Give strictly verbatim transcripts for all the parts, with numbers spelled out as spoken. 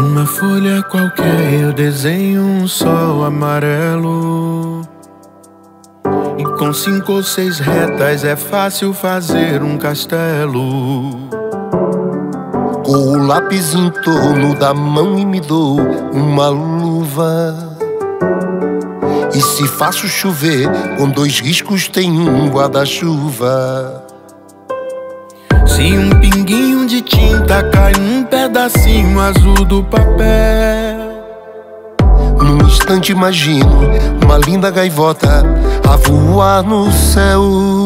Numa folha qualquer eu desenho um sol amarelo, e com cinco ou seis retas é fácil fazer um castelo. Com o lápis em torno da mão e me dou uma luva. E se faço chover, com dois riscos tem um guarda-chuva. Se um pinguinho de tinta cai num pedacinho azul do papel, num instante imagino uma linda gaivota a voar no céu.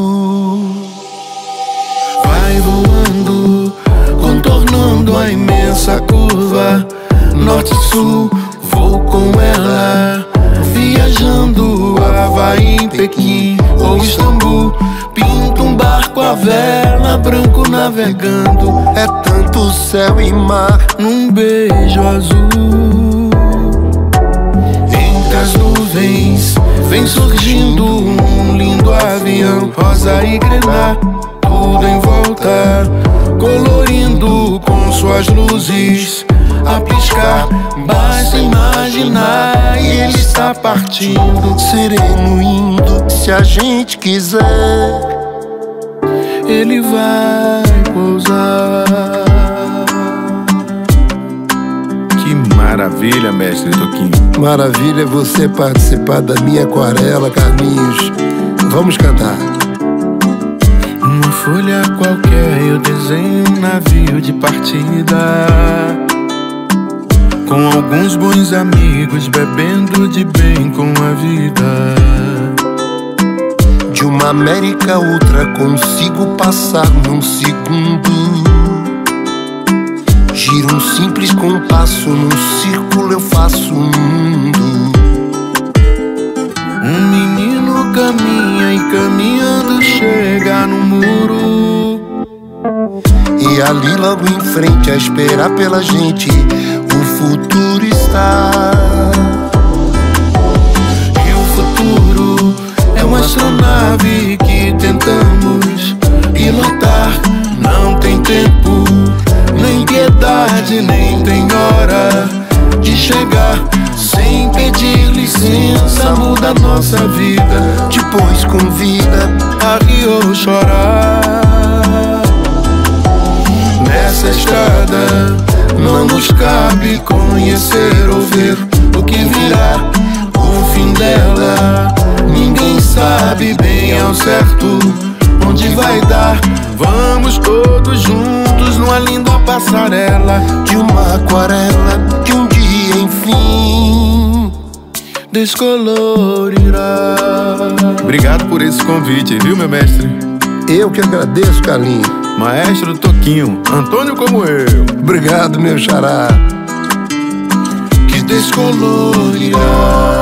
Vai voando, contornando a imensa curva, norte-sul, vou com ela, viajando Havaí, em Pequim ou Istambul. Pinto um barco à vela, branco navegando. É tanto céu e mar num beijo azul. Entre as nuvens vem surgindo um lindo avião, rosa e grená, tudo em volta, colorindo com suas luzes a piscar. Basta imaginar e ele está partindo, sereno indo. Se a gente quiser, ele vai pousar. Que maravilha, mestre Toquinho. Maravilha é você participar da minha aquarela, Carlinhos. Vamos cantar. Numa folha qualquer eu desenho um navio de partida, com alguns bons amigos bebendo de bem com a vida. De uma América a outra consigo passar num segundo. Giro um simples compasso, num círculo eu faço um mundo. Um menino caminha e caminhando chega no muro, e ali logo em frente a esperar pela gente o futuro está. E o futuro é uma astronave que tentamos pilotar. Não tem tempo, nem piedade, nem tem hora de chegar. Sem pedir licença muda nossa vida, depois convida a rir ou chorar. Nessa estrada não nos cabe conhecer ou ver o que virá, o fim dela. Ninguém sabe bem ao certo onde vai dar. Vamos todos juntos numa linda passarela de uma aquarela que um dia, enfim, descolorirá. Obrigado por esse convite, viu, meu mestre? Eu que agradeço, Carlinhos. Maestro Toquinho, Antônio como eu. Obrigado, meu xará. Que descolorirá.